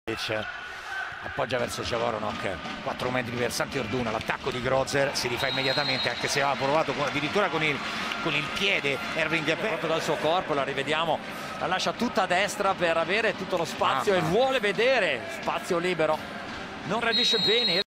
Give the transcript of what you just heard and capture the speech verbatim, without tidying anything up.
Appoggia verso Ciavornok, quattro metri per Santi Orduna, l'attacco di Grozer si rifà immediatamente, anche se aveva provato con, addirittura con il, con il piede Erwin Diabè. Proprio dal suo corpo, la rivediamo, la lascia tutta a destra per avere tutto lo spazio ah, e ah. vuole vedere spazio libero, non reagisce bene.